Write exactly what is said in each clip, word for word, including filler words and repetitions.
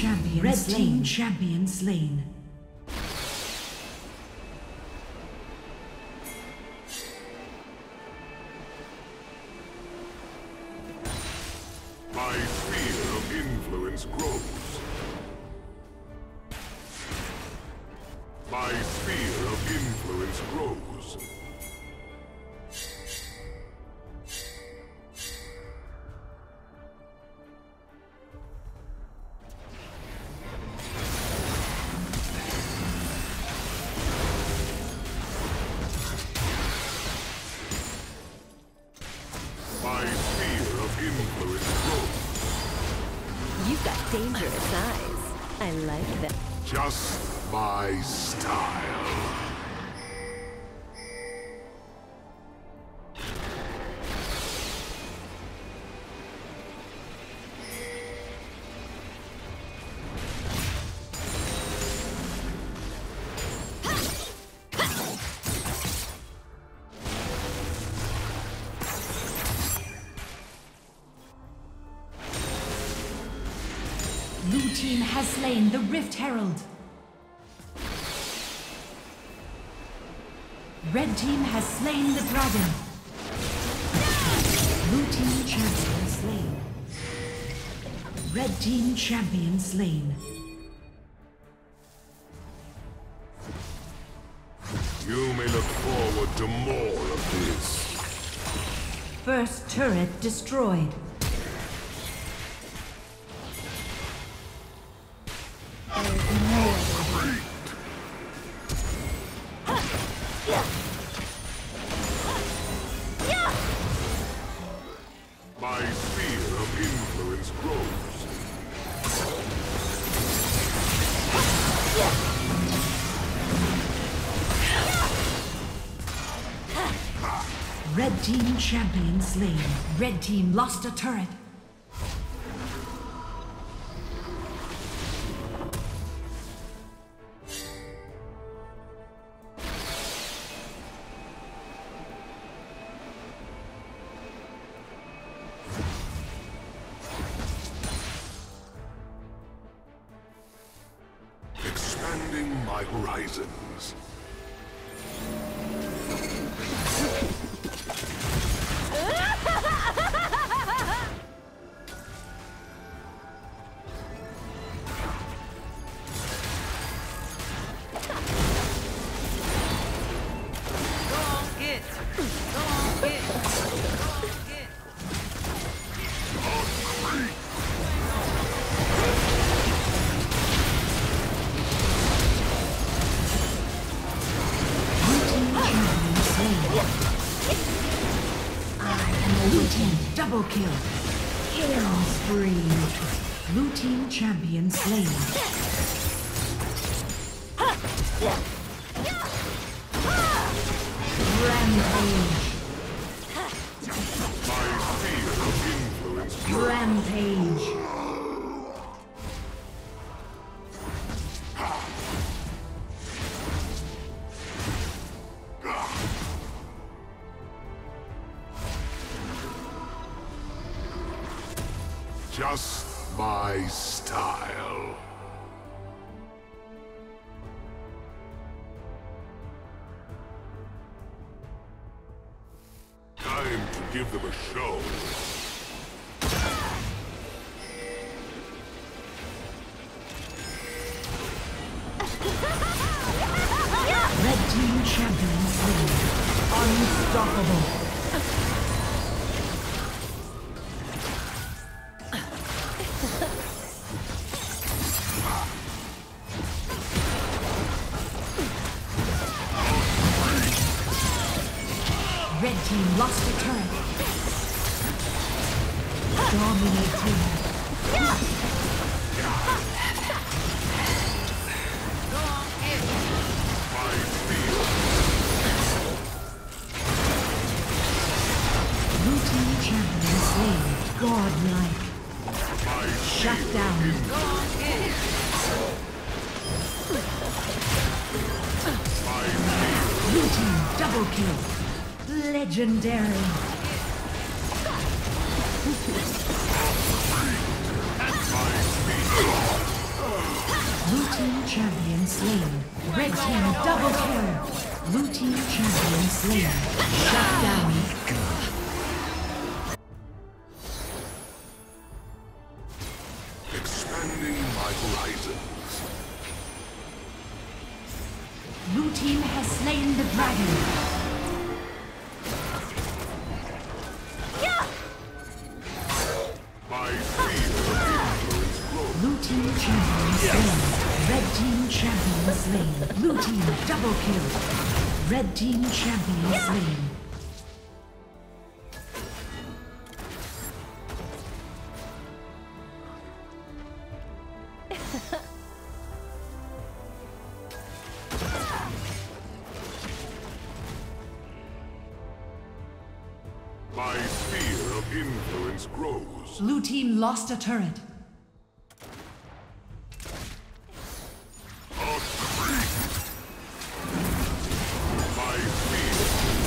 champion Red slain. Team champion slain. My sphere of influence grows. My sphere of influence grows. My sphere of influence grows. You've got dangerous eyes. I like them. Just my style. Blue team has slain the Rift Herald. Red team has slain the dragon. Blue team champion slain. Red team champion slain. You may look forward to more of this. First turret destroyed. My sphere of influence grows. Red team champion slain. Red team lost a turret. Expanding my horizons. Blue team double kill. Kill spree. Blue team champion slain. Rampage. Rampage. Just my style. Time to give them a show. Red team champion slain. Unstoppable. Red team lost a turret. Dominating. Blue team champion slain. Godlike. Shut down. Blue team double kill. Legendary. Blue team champion slain. Red team double kill. Blue team champion slain. Shut down. Expanding my horizons. Blue team has slain the dragon. My fear of influence grows. Blue team champion slain. Red team champion slain. Blue team double kill. Red team champion slain. My sphere of influence grows. Blue team lost a turret. A creep. My sphere.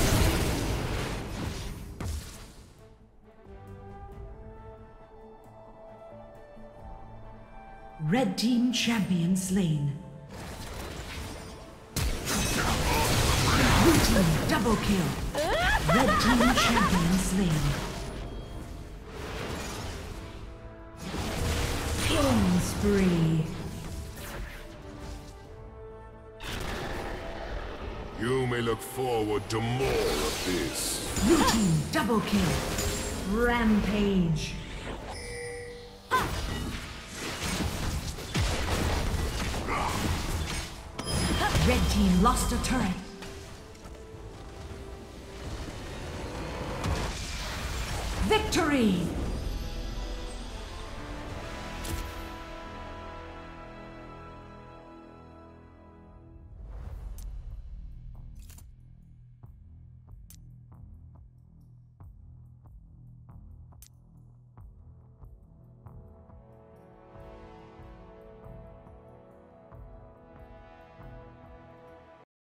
Red team champion slain. Blue team double kill. Red team champion slain. Killing spree. You may look forward to more of this. Blue team double kill. Rampage. Red team lost a turret. Victory!